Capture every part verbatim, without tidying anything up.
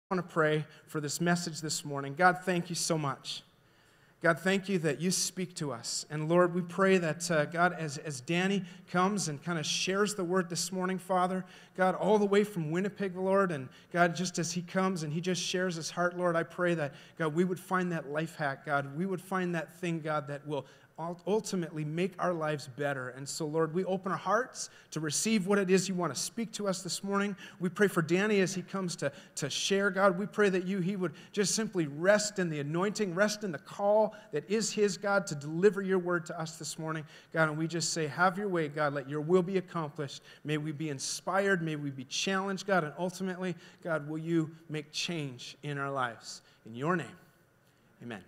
I want to pray for this message this morning. God, thank you so much. God, thank you that you speak to us. And Lord, we pray that, uh, God, as, as Danny comes and kind of shares the word this morning, Father, God, all the way from Winnipeg, Lord, and God, just as he comes and he just shares his heart, Lord, I pray that, God, we would find that life hack, God. We would find that thing, God, that will ultimately make our lives better. And so, Lord, we open our hearts to receive what it is you want to speak to us this morning. We pray for Danny as he comes to, to share, God. We pray that you, he would just simply rest in the anointing, rest in the call that is his, God, to deliver your word to us this morning. God, and we just say, have your way, God. Let your will be accomplished. May we be inspired. May we be challenged, God. And ultimately, God, will you make change in our lives? In your name, amen.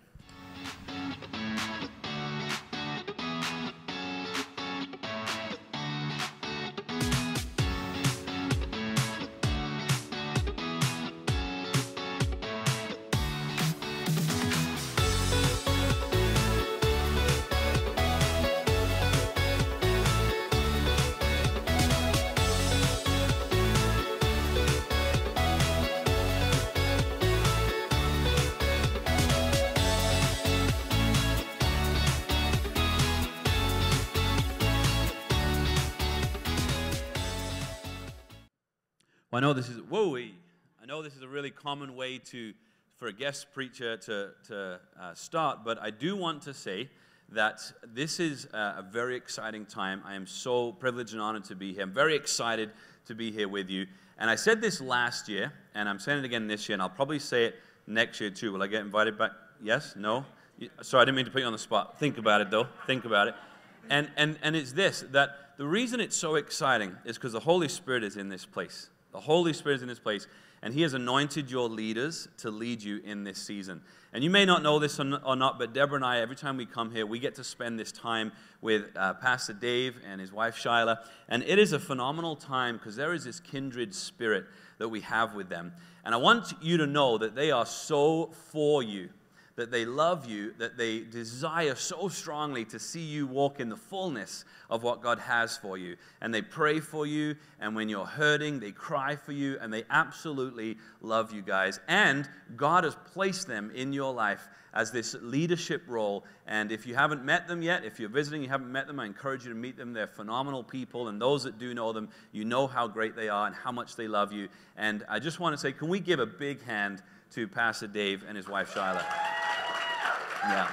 Well, I know this is whoa. I know this is a really common way to for a guest preacher to to uh, start, but I do want to say that this is a, a very exciting time. I am so privileged and honored to be here. I'm very excited to be here with you. And I said this last year, and I'm saying it again this year, and I'll probably say it next year too. Will I get invited back? Yes? No? Sorry, I didn't mean to put you on the spot. Think about it, though. Think about it. And and and it's this, that the reason it's so exciting is because the Holy Spirit is in this place. The Holy Spirit is in this place, and he has anointed your leaders to lead you in this season. And you may not know this or not, but Deborah and I, every time we come here, we get to spend this time with uh, Pastor Dave and his wife, Shyla. And it is a phenomenal time because there is this kindred spirit that we have with them. And I want you to know that they are so for you, that they love you, that they desire so strongly to see you walk in the fullness of what God has for you. And they pray for you, and when you're hurting, they cry for you, and they absolutely love you guys. And God has placed them in your life as this leadership role. And if you haven't met them yet, if you're visiting, you haven't met them, I encourage you to meet them. They're phenomenal people, and those that do know them, you know how great they are and how much they love you. And I just want to say, can we give a big hand to Pastor Dave and his wife, Shyla? Yeah.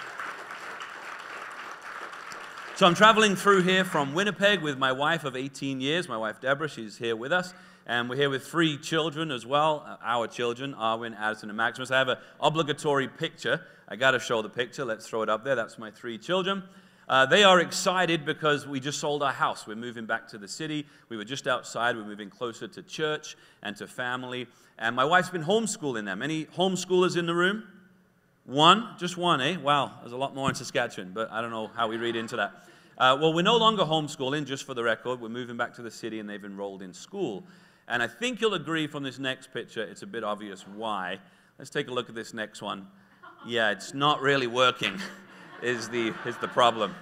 So I'm traveling through here from Winnipeg with my wife of eighteen years, my wife Deborah. She's here with us. And we're here with three children as well, our children, Arwin, Addison, and Maximus. I have an obligatory picture. I got to show the picture. Let's throw it up there. That's my three children. Uh, they are excited because we just sold our house. We're moving back to the city. We were just outside. We're moving closer to church and to family. And my wife's been homeschooling them. Any homeschoolers in the room? One? Just one, eh? Wow, there's a lot more in Saskatchewan, but I don't know how we read into that. Uh, well, we're no longer homeschooling, just for the record. We're moving back to the city, and they've enrolled in school. And I think you'll agree from this next picture, it's a bit obvious why. Let's take a look at this next one. Yeah, it's not really working, is the, is the problem.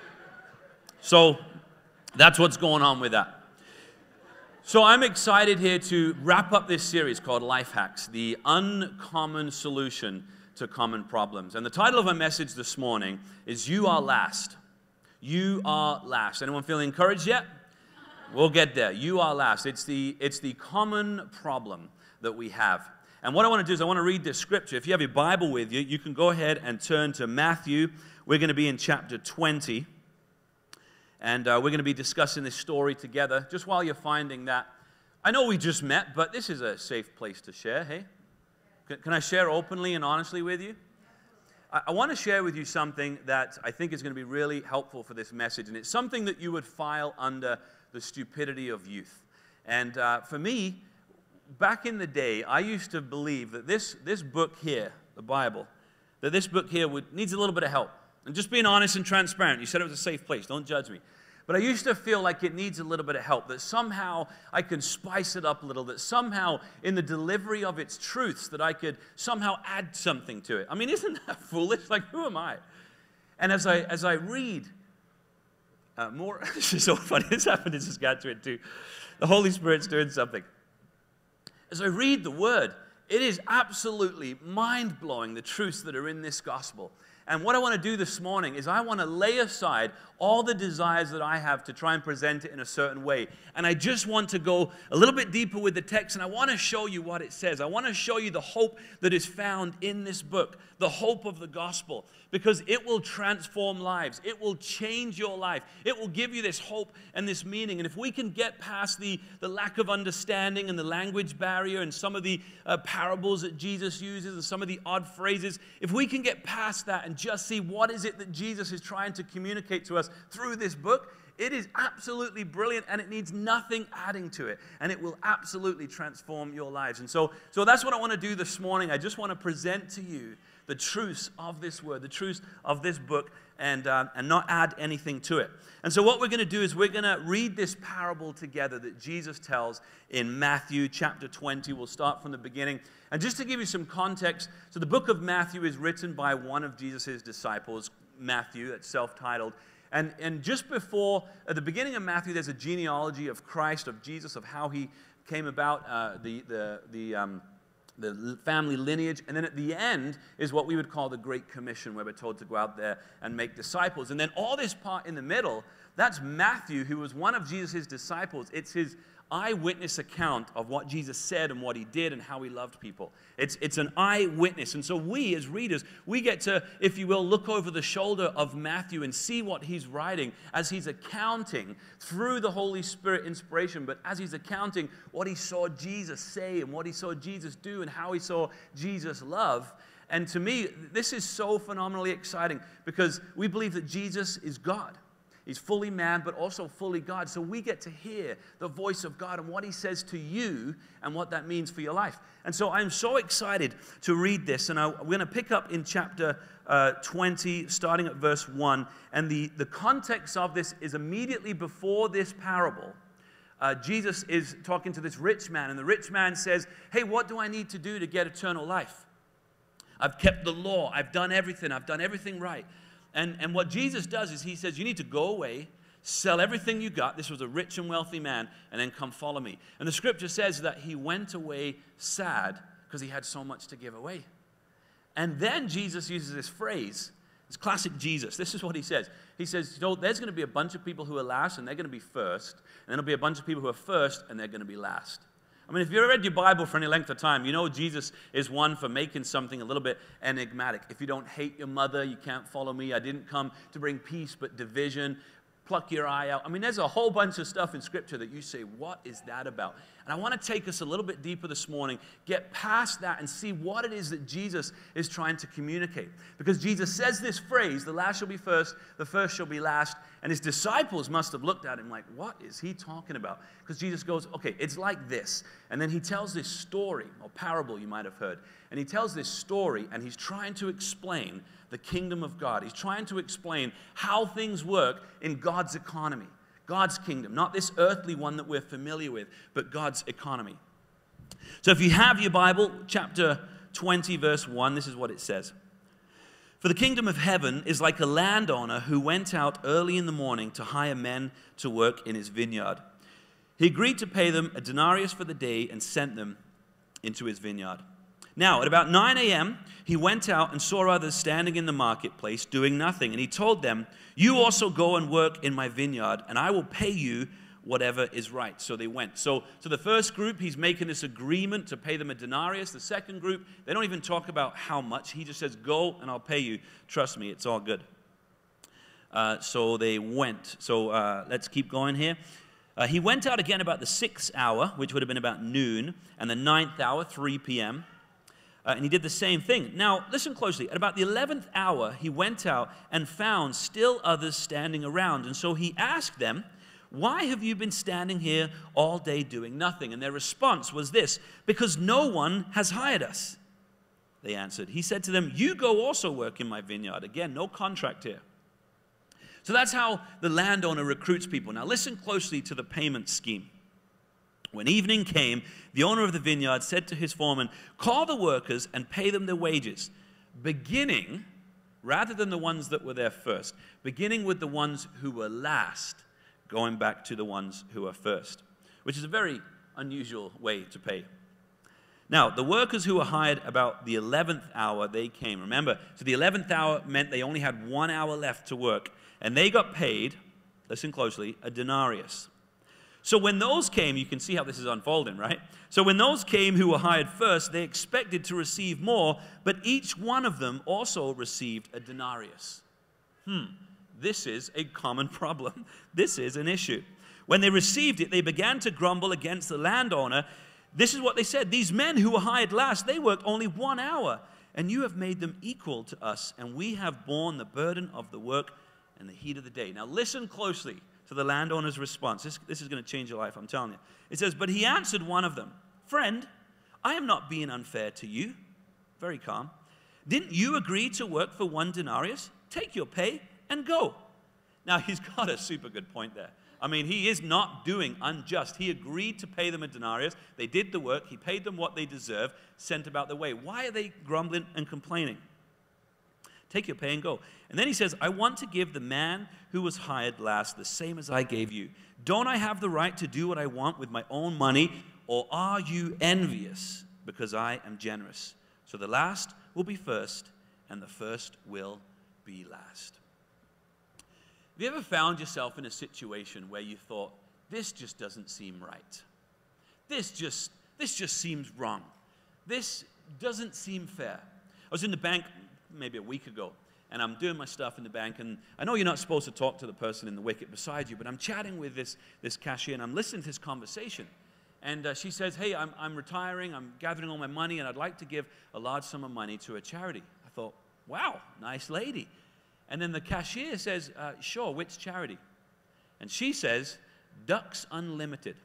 So that's what's going on with that. So I'm excited here to wrap up this series called Life Hacks, the uncommon solution to common problems. And the title of my message this morning is You Are Last. You are last. Anyone feeling encouraged yet? We'll get there. You are last. It's the, it's the common problem that we have. And what I want to do is I want to read this scripture. If you have your Bible with you, you can go ahead and turn to Matthew. We're going to be in chapter twenty. And uh, we're going to be discussing this story together. Just while you're finding that, I know we just met, but this is a safe place to share, hey? Can I share openly and honestly with you? I want to share with you something that I think is going to be really helpful for this message, and it's something that you would file under the stupidity of youth. And uh, for me, back in the day, I used to believe that this, this book here, the Bible, that this book here would, needs a little bit of help. And just being honest and transparent, you said it was a safe place, don't judge me. But I used to feel like it needs a little bit of help, that somehow I can spice it up a little, that somehow in the delivery of its truths that I could somehow add something to it. I mean, isn't that foolish? Like, who am I? And as I, as I read uh, more, this is so funny, this happened in Saskatchewan too. The Holy Spirit's doing something. As I read the Word, it is absolutely mind-blowing, the truths that are in this gospel. And what I want to do this morning is I want to lay aside all the desires that I have to try and present it in a certain way. And I just want to go a little bit deeper with the text, and I want to show you what it says. I want to show you the hope that is found in this book, the hope of the gospel, because it will transform lives. It will change your life. It will give you this hope and this meaning. And if we can get past the, the lack of understanding and the language barrier and some of the uh, parables that Jesus uses and some of the odd phrases, if we can get past that and just see what is it that Jesus is trying to communicate to us through this book, it is absolutely brilliant, and it needs nothing adding to it, and it will absolutely transform your lives. And so, so that's what I want to do this morning. I just want to present to you the truths of this word, the truths of this book, and, uh, and not add anything to it. And so what we're going to do is we're going to read this parable together that Jesus tells in Matthew chapter twenty. We'll start from the beginning. And just to give you some context, so the book of Matthew is written by one of Jesus' disciples, Matthew, that's self-titled. And, and just before, at the beginning of Matthew, there's a genealogy of Christ, of Jesus, of how he came about, uh, the, the, the, um, the family lineage. And then at the end is what we would call the Great Commission, where we're told to go out there and make disciples. And then all this part in the middle, that's Matthew, who was one of Jesus' disciples. It's his eyewitness account of what Jesus said and what he did and how he loved people. It's, it's an eyewitness. And so we, as readers, we get to, if you will, look over the shoulder of Matthew and see what he's writing as he's accounting through the Holy Spirit inspiration, but as he's accounting what he saw Jesus say and what he saw Jesus do and how he saw Jesus love. And to me, this is so phenomenally exciting because we believe that Jesus is God. He's fully man, but also fully God. So we get to hear the voice of God and what he says to you and what that means for your life. And so I'm so excited to read this. And I, we're going to pick up in chapter uh, twenty, starting at verse one. And the, the context of this is immediately before this parable. Uh, Jesus is talking to this rich man. And the rich man says, hey, what do I need to do to get eternal life? I've kept the law. I've done everything. I've done everything right. And, and what Jesus does is he says, you need to go away, sell everything you got. This was a rich and wealthy man, and then come follow me. And the scripture says that he went away sad because he had so much to give away. And then Jesus uses this phrase. It's classic Jesus. This is what he says. He says, you know, there's going to be a bunch of people who are last, and they're going to be first. And then there'll be a bunch of people who are first, and they're going to be last. I mean, if you've read your Bible for any length of time, you know Jesus is one for making something a little bit enigmatic. If you don't hate your mother, you can't follow me. I didn't come to bring peace, but division. Pluck your eye out. I mean, there's a whole bunch of stuff in Scripture that you say, what is that about? And I want to take us a little bit deeper this morning, get past that and see what it is that Jesus is trying to communicate. Because Jesus says this phrase, the last shall be first, the first shall be last. And his disciples must have looked at him like, what is he talking about? Because Jesus goes, okay, it's like this. And then he tells this story, or parable you might have heard. And he tells this story, and he's trying to explain the kingdom of God. He's trying to explain how things work in God's economy, God's kingdom, not this earthly one that we're familiar with, but God's economy. So if you have your Bible, chapter twenty, verse one, this is what it says. For the kingdom of heaven is like a landowner who went out early in the morning to hire men to work in his vineyard. He agreed to pay them a denarius for the day and sent them into his vineyard. Now, at about nine a.m., he went out and saw others standing in the marketplace doing nothing. And he told them, you also go and work in my vineyard, and I will pay you whatever is right. So they went. So, so the first group, he's making this agreement to pay them a denarius. The second group, they don't even talk about how much. He just says, go and I'll pay you. Trust me, it's all good. Uh, so they went. So uh, let's keep going here. Uh, he went out again about the sixth hour, which would have been about noon, and the ninth hour, three p.m., Uh, and he did the same thing. Now, listen closely. At about the eleventh hour, he went out and found still others standing around. And so he asked them, why have you been standing here all day doing nothing? And their response was this, because no one has hired us. They answered. He said to them, you go also work in my vineyard. Again, no contract here. So that's how the landowner recruits people. Now, listen closely to the payment scheme. When evening came, the owner of the vineyard said to his foreman, call the workers and pay them their wages, beginning, rather than the ones that were there first, beginning with the ones who were last, going back to the ones who were first, which is a very unusual way to pay. Now, the workers who were hired about the eleventh hour, they came. Remember, so the eleventh hour meant they only had one hour left to work. And they got paid, listen closely, a denarius. So when those came, you can see how this is unfolding, right? So when those came who were hired first, they expected to receive more, but each one of them also received a denarius. Hmm, this is a common problem. This is an issue. When they received it, they began to grumble against the landowner. This is what they said: these men who were hired last, they worked only one hour, and you have made them equal to us, and we have borne the burden of the work and the heat of the day. Now listen closely to the landowner's response. This, this is going to change your life, I'm telling you. It says, but he answered one of them, friend, I am not being unfair to you. Very calm. Didn't you agree to work for one denarius? Take your pay and go. Now, he's got a super good point there. I mean, he is not doing unjust. He agreed to pay them a denarius. They did the work. He paid them what they deserve, sent about their way. Why are they grumbling and complaining? Take your pay and go. And then he says, I want to give the man who was hired last the same as I gave you. Don't I have the right to do what I want with my own money, or are you envious because I am generous? So the last will be first, and the first will be last. Have you ever found yourself in a situation where you thought, this just doesn't seem right? This just, this just seems wrong. This doesn't seem fair. I was in the bank maybe a week ago, and I'm doing my stuff in the bank, and I know you're not supposed to talk to the person in the wicket beside you, but I'm chatting with this, this cashier, and I'm listening to this conversation. And uh, she says, hey, I'm, I'm retiring, I'm gathering all my money, and I'd like to give a large sum of money to a charity. I thought, wow, nice lady. And then the cashier says, uh, sure, which charity? And she says, Ducks Unlimited.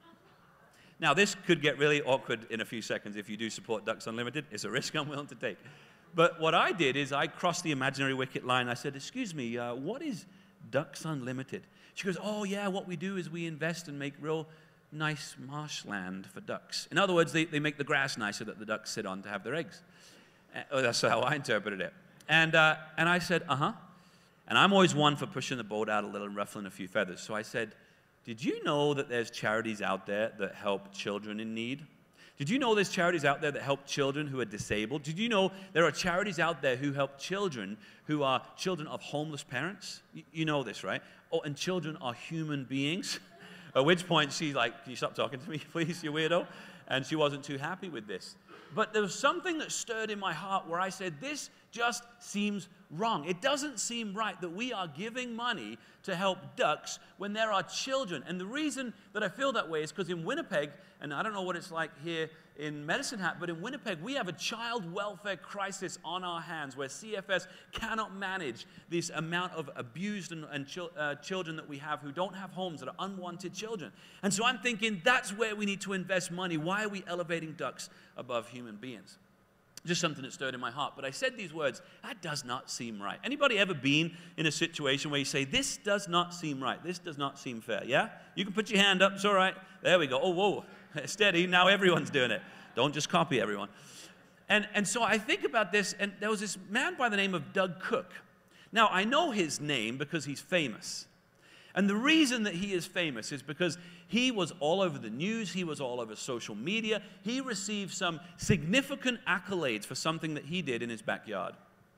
Now, this could get really awkward in a few seconds if you do support Ducks Unlimited. It's a risk I'm willing to take. But what I did is I crossed the imaginary wicket line. I said, excuse me, uh, what is Ducks Unlimited? She goes, oh, yeah, what we do is we invest and make real nice marshland for ducks. In other words, they, they make the grass nicer that the ducks sit on to have their eggs. Uh, that's how I interpreted it. And, uh, and I said, uh-huh. And I'm always one for pushing the boat out a little and ruffling a few feathers. So I said, did you know that there's charities out there that help children in need? Did you know there's charities out there that help children who are disabled? Did you know there are charities out there who help children who are children of homeless parents? You, you know this, right? Oh, and children are human beings. At which point she's like, can you stop talking to me, please, you weirdo? And she wasn't too happy with this. But there was something that stirred in my heart where I said, this just seems wrong. It doesn't seem right that we are giving money to help ducks when there are children. And the reason that I feel that way is because in Winnipeg, and I don't know what it's like here in Medicine Hat, but in Winnipeg, we have a child welfare crisis on our hands where C F S cannot manage this amount of abused and, and chil uh, children that we have who don't have homes, that are unwanted children. And so I'm thinking that's where we need to invest money. Why are we elevating ducks above human beings? Just something that stirred in my heart. But I said these words, that does not seem right. Anybody ever been in a situation where you say, this does not seem right, this does not seem fair, yeah? You can put your hand up, it's all right. There we go. Oh, whoa, steady, now everyone's doing it. Don't just copy everyone. And, and so I think about this, and there was this man by the name of Doug Cook. Now, I know his name because he's famous. And the reason that he is famous is because he was all over the news, he was all over social media, he received some significant accolades for something that he did in his backyard.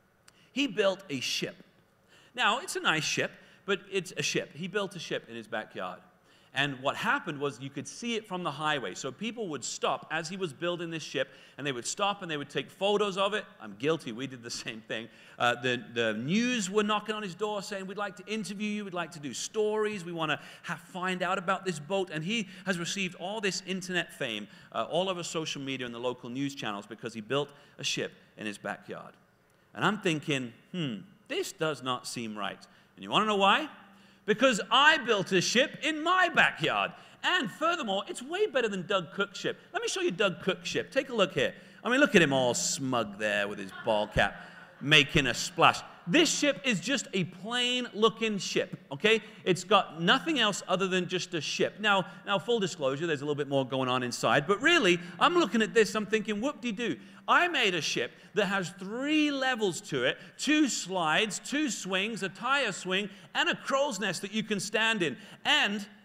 He built a ship. Now, it's a nice ship, but it's a ship. He built a ship in his backyard. And what happened was you could see it from the highway. So people would stop as he was building this ship, and they would stop and they would take photos of it. I'm guilty. We did the same thing. Uh, the, the news were knocking on his door saying, we'd like to interview you. We'd like to do stories. We want to have, find out about this boat. And he has received all this internet fame uh, all over social media and the local news channels because he built a ship in his backyard. And I'm thinking, hmm, this does not seem right. And you want to know why? Because I built a ship in my backyard. And furthermore, it's way better than Doug Cook's ship. Let me show you Doug Cook's ship. Take a look here. I mean, look at him all smug there with his ball cap, making a splash. This ship is just a plain-looking ship, okay? It's got nothing else other than just a ship. Now, now, full disclosure, there's a little bit more going on inside, but really, I'm looking at this, I'm thinking, whoop-de-doo. I made a ship that has three levels to it, two slides, two swings, a tire swing, and a crow's nest that you can stand in. And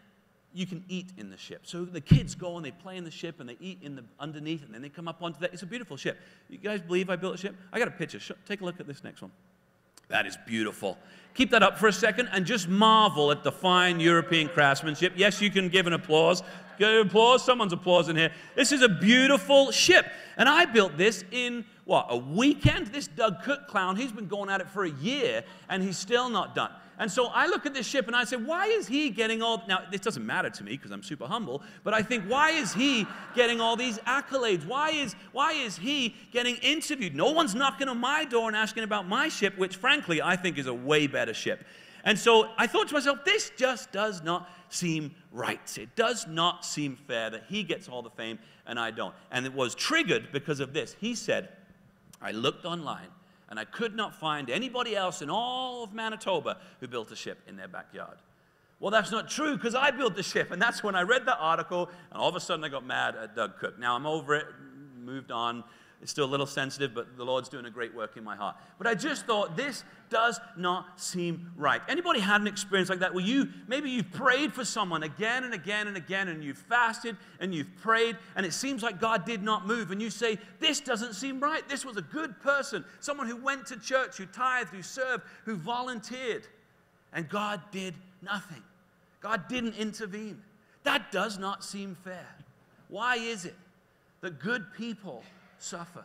you can eat in the ship. So the kids go and they play in the ship and they eat in the underneath and then they come up onto that. It's a beautiful ship. You guys believe I built a ship? I got a picture. Take a look at this next one. That is beautiful. Keep that up for a second and just marvel at the fine European craftsmanship. Yes, you can give an applause. Give applause. Someone's applauding here. This is a beautiful ship. And I built this in, what, a weekend? This Doug Cook clown, he's been going at it for a year and he's still not done. And so I look at this ship and I say, why is he getting all, now this doesn't matter to me because I'm super humble, but I think, why is he getting all these accolades? Why is, why is he getting interviewed? No one's knocking on my door and asking about my ship, which frankly I think is a way better ship. And so I thought to myself, this just does not seem right. It does not seem fair that he gets all the fame and I don't. And it was triggered because of this. He said, I looked online and I could not find anybody else in all of Manitoba who built a ship in their backyard. Well, that's not true because I built the ship. And that's when I read the article, and all of a sudden I got mad at Doug Cook. Now I'm over it, moved on. It's still a little sensitive, but the Lord's doing a great work in my heart. But I just thought, this does not seem right. Anybody had an experience like that where you, maybe you've prayed for someone again and again and again, and you've fasted and you've prayed, and it seems like God did not move, and you say, this doesn't seem right. This was a good person, someone who went to church, who tithed, who served, who volunteered, and God did nothing. God didn't intervene. That does not seem fair. Why is it that good people suffer?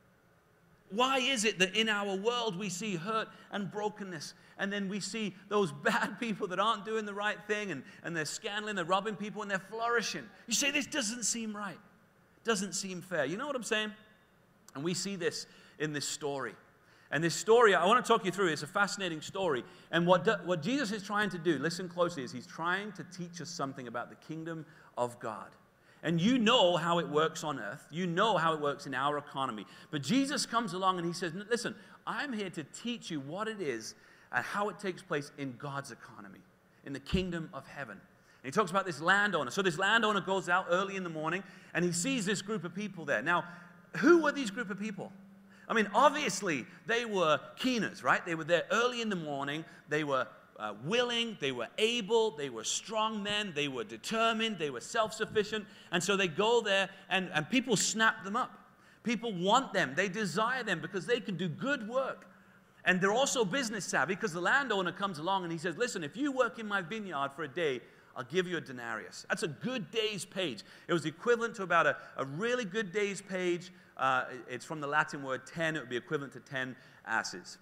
Why is it that in our world we see hurt and brokenness, and then we see those bad people that aren't doing the right thing, and, and they're scandaling, they're robbing people, and they're flourishing? You say, this doesn't seem right. Doesn't seem fair. You know what I'm saying? And we see this in this story. And this story, I want to talk you through. It's a fascinating story. And what, what Jesus is trying to do, listen closely, is he's trying to teach us something about the kingdom of God. And you know how it works on earth. You know how it works in our economy. But Jesus comes along and he says, listen, I'm here to teach you what it is and how it takes place in God's economy, in the kingdom of heaven. And he talks about this landowner. So this landowner goes out early in the morning and he sees this group of people there. Now, who were these group of people? I mean, obviously, they were keeners, right? They were there early in the morning. They were Uh, willing, they were able, they were strong men, they were determined, they were self-sufficient, and so they go there and, and people snap them up. People want them, they desire them because they can do good work. And they're also business savvy because the landowner comes along and he says, listen, if you work in my vineyard for a day, I'll give you a denarius. That's a good day's page. It was equivalent to about a, a really good day's page. Uh, it's from the Latin word ten. It would be equivalent to ten asses.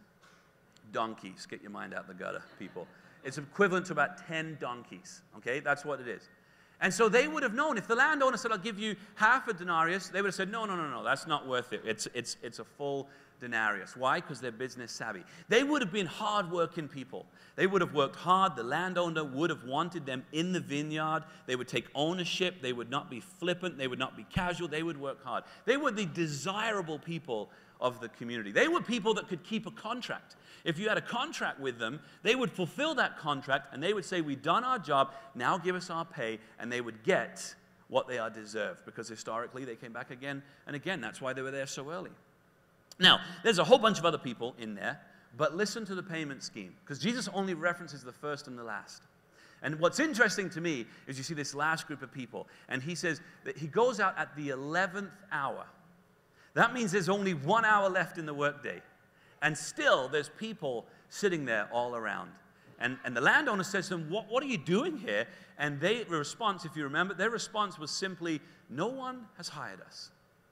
Donkeys. Get your mind out the gutter, people. It's equivalent to about ten donkeys. Okay, that's what it is. And so they would have known, if the landowner said, I'll give you half a denarius, they would have said, no, no, no, no, that's not worth it. It's, it's, it's a full denarius. Why? Because they're business savvy. They would have been hard-working people. They would have worked hard. The landowner would have wanted them in the vineyard. They would take ownership. They would not be flippant. They would not be casual. They would work hard. They were the desirable people of the community. They were people that could keep a contract. If you had a contract with them, they would fulfill that contract and they would say, we've done our job, now give us our pay, and they would get what they are deserved because historically they came back again and again. That's why they were there so early. Now, there's a whole bunch of other people in there, but listen to the payment scheme because Jesus only references the first and the last. And what's interesting to me is you see this last group of people, and he says that he goes out at the eleventh hour. That means there's only one hour left in the workday. And still, there's people sitting there all around. And, and the landowner says to them, what, what are you doing here? And their response, if you remember, their response was simply, no one has hired us.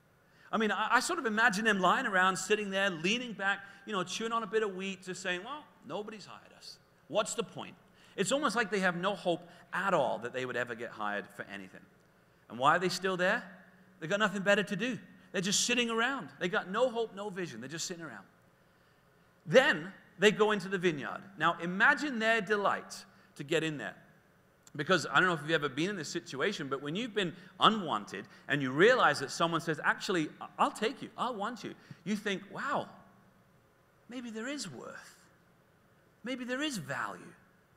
I mean, I, I sort of imagine them lying around, sitting there, leaning back, you know, chewing on a bit of wheat, just saying, well, nobody's hired us. What's the point? It's almost like they have no hope at all that they would ever get hired for anything. And why are they still there? They've got nothing better to do. They're just sitting around. They got no hope, no vision. They're just sitting around. Then they go into the vineyard. Now imagine their delight to get in there. Because I don't know if you've ever been in this situation, but when you've been unwanted and you realize that someone says, actually, I'll take you, I'll want you, you think, wow, maybe there is worth. Maybe there is value.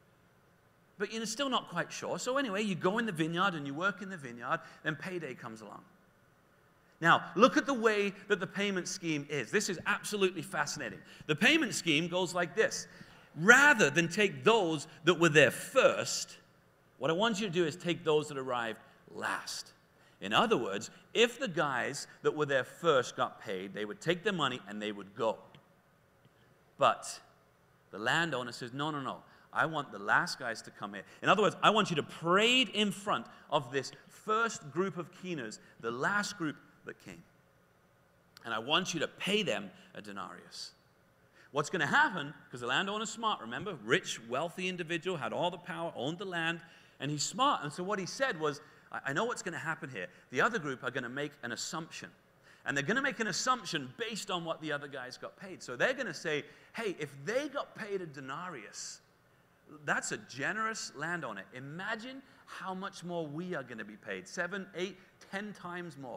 But you're still not quite sure. So anyway, you go in the vineyard and you work in the vineyard, then payday comes along. Now, look at the way that the payment scheme is. This is absolutely fascinating. The payment scheme goes like this. Rather than take those that were there first, what I want you to do is take those that arrived last. In other words, if the guys that were there first got paid, they would take their money and they would go. But the landowner says, no, no, no. I want the last guys to come in. In other words, I want you to parade in front of this first group of keeners, the last group that came. And I want you to pay them a denarius. What's going to happen, because the landowner's smart, remember? Rich, wealthy individual, had all the power, owned the land, and he's smart. And so what he said was, I know what's going to happen here. The other group are going to make an assumption. And they're going to make an assumption based on what the other guys got paid. So they're going to say, hey, if they got paid a denarius, that's a generous landowner. Imagine how much more we are going to be paid. Seven, eight, ten times more.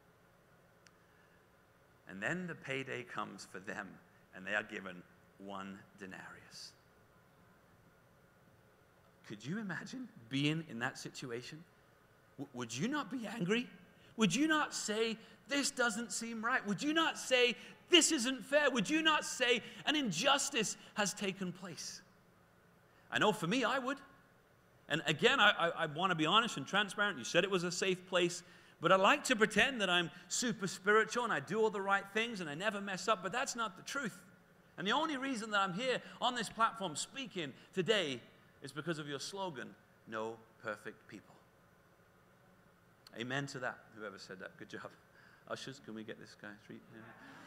And then the payday comes for them, and they are given one denarius. Could you imagine being in that situation? W- would you not be angry? Would you not say, this doesn't seem right? Would you not say, this isn't fair? Would you not say, an injustice has taken place? I know for me, I would. And again, I, I, I want to be honest and transparent. You said it was a safe place. But I like to pretend that I'm super spiritual and I do all the right things and I never mess up. But that's not the truth. And the only reason that I'm here on this platform speaking today is because of your slogan, no perfect people. Amen to that, whoever said that. Good job. Ushers, can we get this guy three? Yeah.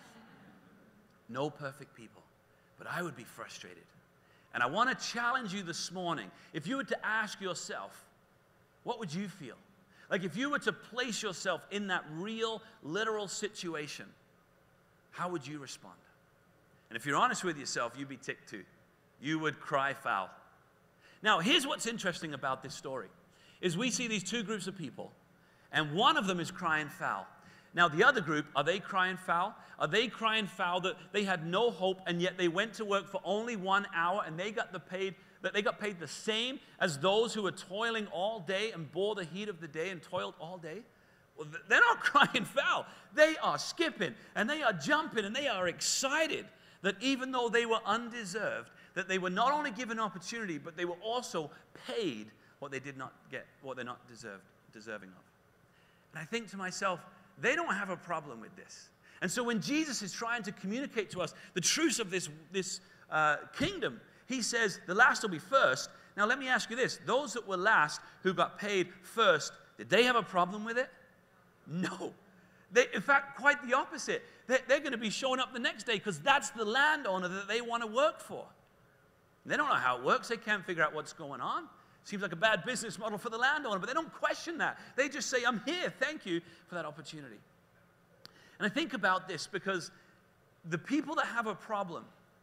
No perfect people. But I would be frustrated. And I want to challenge you this morning. If you were to ask yourself, what would you feel? Like if you were to place yourself in that real, literal situation, how would you respond? And if you're honest with yourself, you'd be ticked too. You would cry foul. Now, here's what's interesting about this story, is we see these two groups of people, and one of them is crying foul. Now, the other group, are they crying foul? Are they crying foul that they had no hope, and yet they went to work for only one hour, and they got the paid that they got paid the same as those who were toiling all day and bore the heat of the day and toiled all day? Well, they're not crying foul. They are skipping, and they are jumping, and they are excited that even though they were undeserved, that they were not only given opportunity, but they were also paid what they did not get, what they're not deserved, deserving of. And I think to myself, they don't have a problem with this. And so when Jesus is trying to communicate to us the truths of this, this uh, kingdom, he says the last will be first. Now let me ask you this. Those that were last who got paid first, did they have a problem with it? No. They, in fact, quite the opposite. They're, they're going to be showing up the next day because that's the landowner that they want to work for. They don't know how it works. They can't figure out what's going on. Seems like a bad business model for the landowner, but they don't question that. They just say, I'm here. Thank you for that opportunity. And I think about this because the people that have a problem,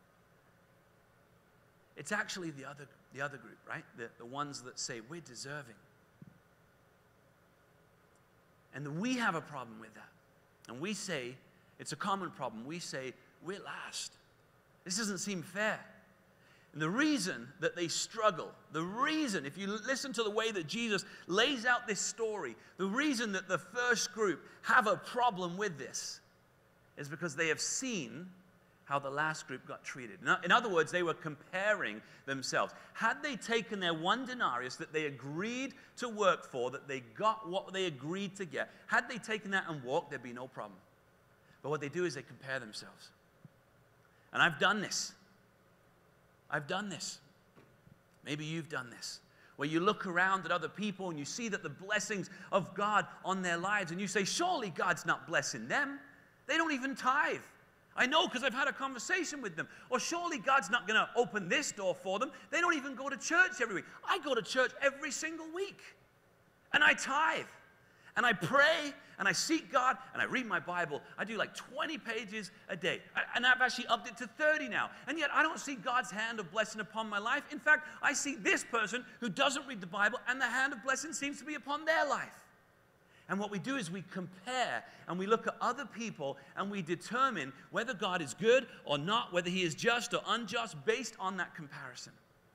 it's actually the other, the other group, right? The, the ones that say, we're deserving. And we have a problem with that. And we say, it's a common problem. We say, we're last. This doesn't seem fair. And the reason that they struggle, the reason, if you listen to the way that Jesus lays out this story, the reason that the first group have a problem with this is because they have seen how the last group got treated. In other words, they were comparing themselves. Had they taken their one denarius that they agreed to work for, that they got what they agreed to get, had they taken that and walked, there'd be no problem. But what they do is they compare themselves. And I've done this. I've done this. Maybe you've done this. Where you look around at other people and you see that the blessings of God on their lives and you say, surely God's not blessing them. They don't even tithe. I know because I've had a conversation with them. Or surely God's not going to open this door for them. They don't even go to church every week. I go to church every single week. And I tithe. And I pray. And I seek God. And I read my Bible. I do like twenty pages a day. And I've actually upped it to thirty now. And yet I don't see God's hand of blessing upon my life. In fact, I see this person who doesn't read the Bible and the hand of blessing seems to be upon their life. And what we do is we compare and we look at other people and we determine whether God is good or not, whether he is just or unjust based on that comparison.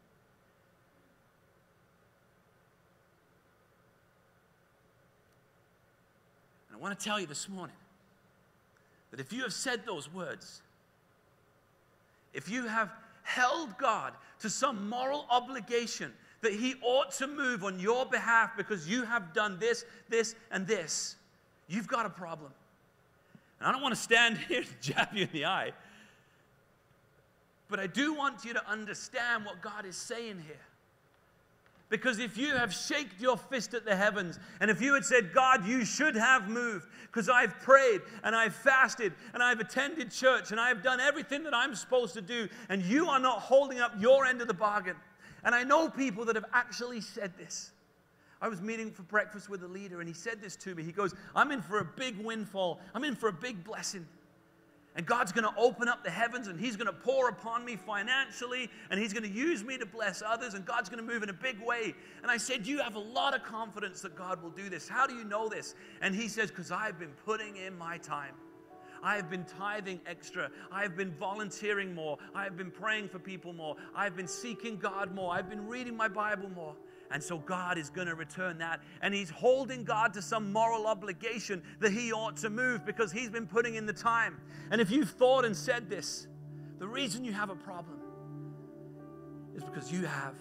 And I want to tell you this morning that if you have said those words, if you have held God to some moral obligation that he ought to move on your behalf because you have done this, this, and this, you've got a problem. And I don't want to stand here and jab you in the eye, but I do want you to understand what God is saying here. Because if you have shaken your fist at the heavens, and if you had said, God, you should have moved, because I've prayed, and I've fasted, and I've attended church, and I've done everything that I'm supposed to do, and you are not holding up your end of the bargain. And I know people that have actually said this. I was meeting for breakfast with a leader, and he said this to me. He goes, I'm in for a big windfall. I'm in for a big blessing. And God's going to open up the heavens, and he's going to pour upon me financially, and he's going to use me to bless others, and God's going to move in a big way. And I said, you have a lot of confidence that God will do this. How do you know this? And he says, because I've been putting in my time. I have been tithing extra. I have been volunteering more. I have been praying for people more. I've been seeking God more. I've been reading my Bible more. And so God is going to return that. And he's holding God to some moral obligation that he ought to move because he's been putting in the time. And if you've thought and said this, the reason you have a problem is because you have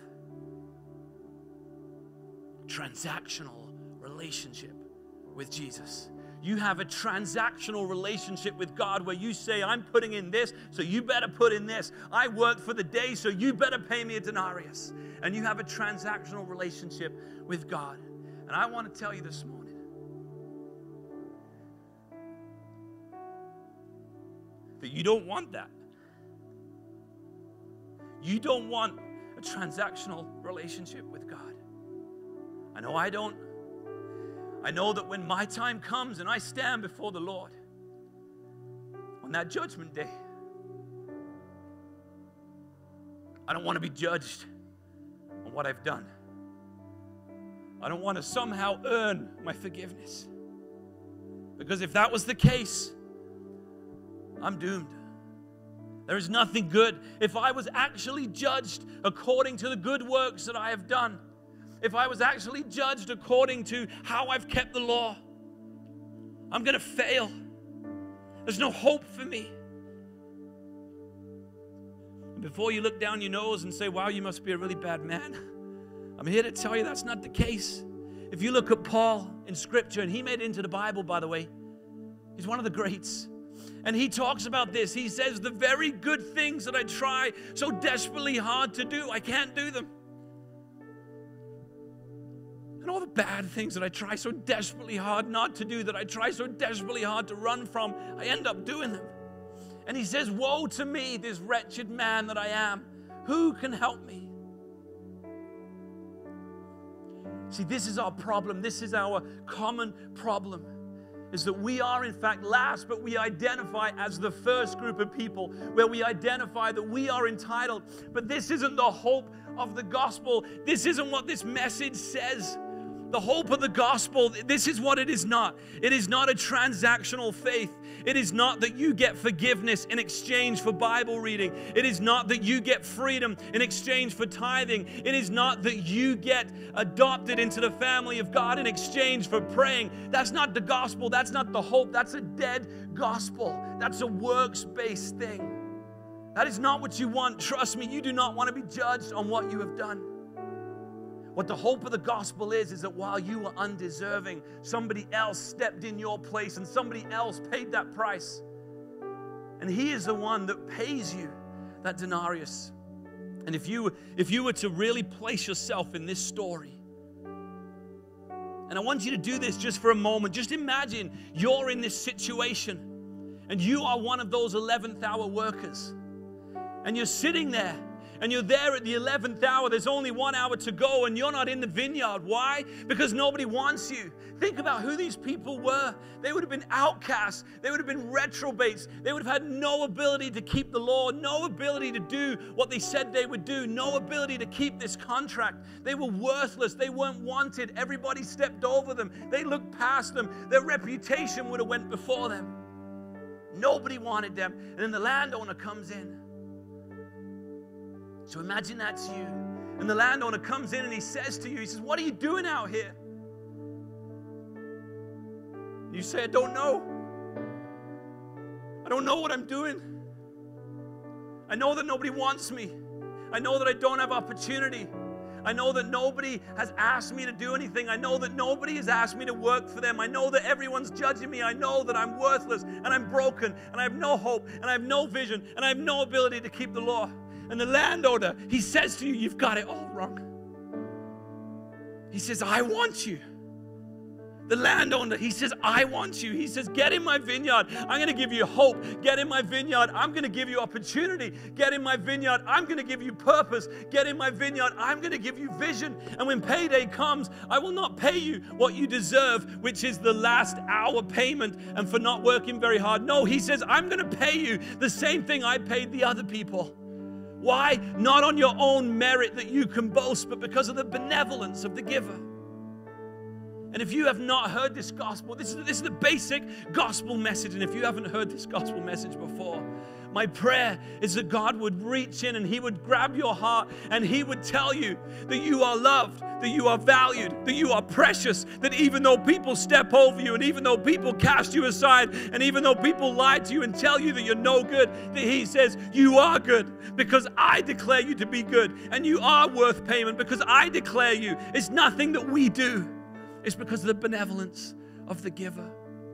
a transactional relationship with Jesus. You have a transactional relationship with God where you say, I'm putting in this, so you better put in this. I worked for the day, so you better pay me a denarius. And you have a transactional relationship with God. And I want to tell you this morning that you don't want that. You don't want a transactional relationship with God. I know I don't. I know that when my time comes and I stand before the Lord on that judgment day, I don't want to be judged on what I've done. I don't want to somehow earn my forgiveness. Because if that was the case, I'm doomed. There is nothing good. If I was actually judged according to the good works that I have done, if I was actually judged according to how I've kept the law, I'm going to fail. There's no hope for me. And before you look down your nose and say, wow, you must be a really bad man, I'm here to tell you that's not the case. If you look at Paul in Scripture, and he made it into the Bible, by the way, he's one of the greats. And he talks about this. He says, the very good things that I try so desperately hard to do, I can't do them. And all the bad things that I try so desperately hard not to do, that I try so desperately hard to run from, I end up doing them. And he says, woe to me, this wretched man that I am. Who can help me? See, this is our problem. This is our common problem, is that we are in fact last, but we identify as the first group of people, where we identify that we are entitled. But this isn't the hope of the gospel. This isn't what this message says. The hope of the gospel, this is what it is not. It is not a transactional faith. It is not that you get forgiveness in exchange for Bible reading. It is not that you get freedom in exchange for tithing. It is not that you get adopted into the family of God in exchange for praying. That's not the gospel. That's not the hope. That's a dead gospel. That's a works-based thing. That is not what you want. Trust me, you do not want to be judged on what you have done. What the hope of the gospel is, is that while you were undeserving, somebody else stepped in your place and somebody else paid that price. And he is the one that pays you that denarius. And if you, if you were to really place yourself in this story, and I want you to do this just for a moment, just imagine you're in this situation and you are one of those eleventh hour workers, and you're sitting there. And you're there at the eleventh hour. There's only one hour to go, and you're not in the vineyard. Why? Because nobody wants you. Think about who these people were. They would have been outcasts. They would have been reprobates. They would have had no ability to keep the law, no ability to do what they said they would do, no ability to keep this contract. They were worthless. They weren't wanted. Everybody stepped over them. They looked past them. Their reputation would have went before them. Nobody wanted them. And then the landowner comes in. So imagine that's you. And the landowner comes in and he says to you, he says, what are you doing out here? And you say, I don't know. I don't know what I'm doing. I know that nobody wants me. I know that I don't have opportunity. I know that nobody has asked me to do anything. I know that nobody has asked me to work for them. I know that everyone's judging me. I know that I'm worthless and I'm broken and I have no hope and I have no vision and I have no ability to keep the law. And the landowner, he says to you, you've got it all wrong. He says, I want you. The landowner, he says, I want you. He says, get in my vineyard. I'm going to give you hope. Get in my vineyard. I'm going to give you opportunity. Get in my vineyard. I'm going to give you purpose. Get in my vineyard. I'm going to give you vision. And when payday comes, I will not pay you what you deserve, which is the last hour payment and for not working very hard. No, he says, I'm going to pay you the same thing I paid the other people. Why? Not on your own merit that you can boast, but because of the benevolence of the giver. And if you have not heard this gospel, this is, this is the basic gospel message. And if you haven't heard this gospel message before, my prayer is that God would reach in and He would grab your heart and He would tell you that you are loved, that you are valued, that you are precious, that even though people step over you and even though people cast you aside and even though people lie to you and tell you that you're no good, that He says you are good because I declare you to be good and you are worth payment because I declare you. It's nothing that we do. It's because of the benevolence of the giver.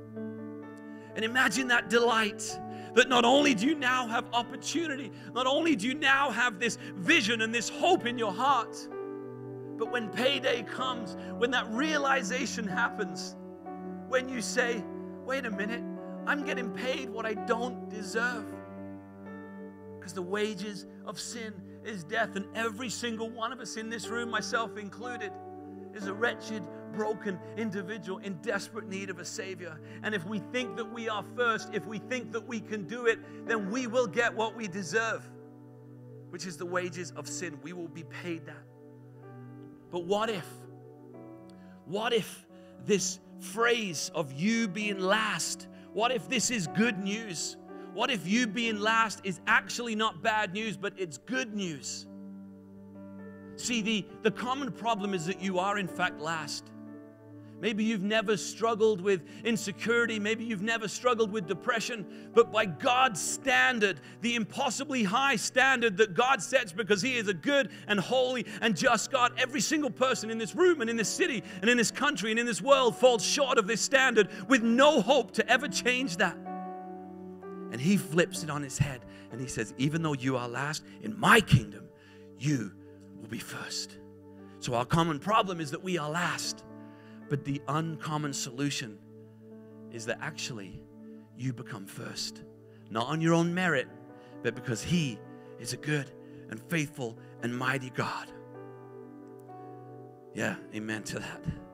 And imagine that delight that not only do you now have opportunity, not only do you now have this vision and this hope in your heart, but when payday comes, when that realization happens, when you say, wait a minute, I'm getting paid what I don't deserve. Because the wages of sin is death. And every single one of us in this room, myself included, is a wretched, broken individual in desperate need of a Savior. And if we think that we are first, if we think that we can do it, then we will get what we deserve, which is the wages of sin. We will be paid that. But what if, what if this phrase of you being last, what if this is good news? What if you being last is actually not bad news, but it's good news? See, the, the common problem is that you are in fact last. Maybe you've never struggled with insecurity. Maybe you've never struggled with depression. But by God's standard, the impossibly high standard that God sets because He is a good and holy and just God, every single person in this room and in this city and in this country and in this world falls short of this standard with no hope to ever change that. And He flips it on His head and He says, even though you are last, in my kingdom, you will be first. So our common problem is that we are last. But the uncommon solution is that actually you become first. Not on your own merit, but because He is a good and faithful and mighty God. Yeah, amen to that.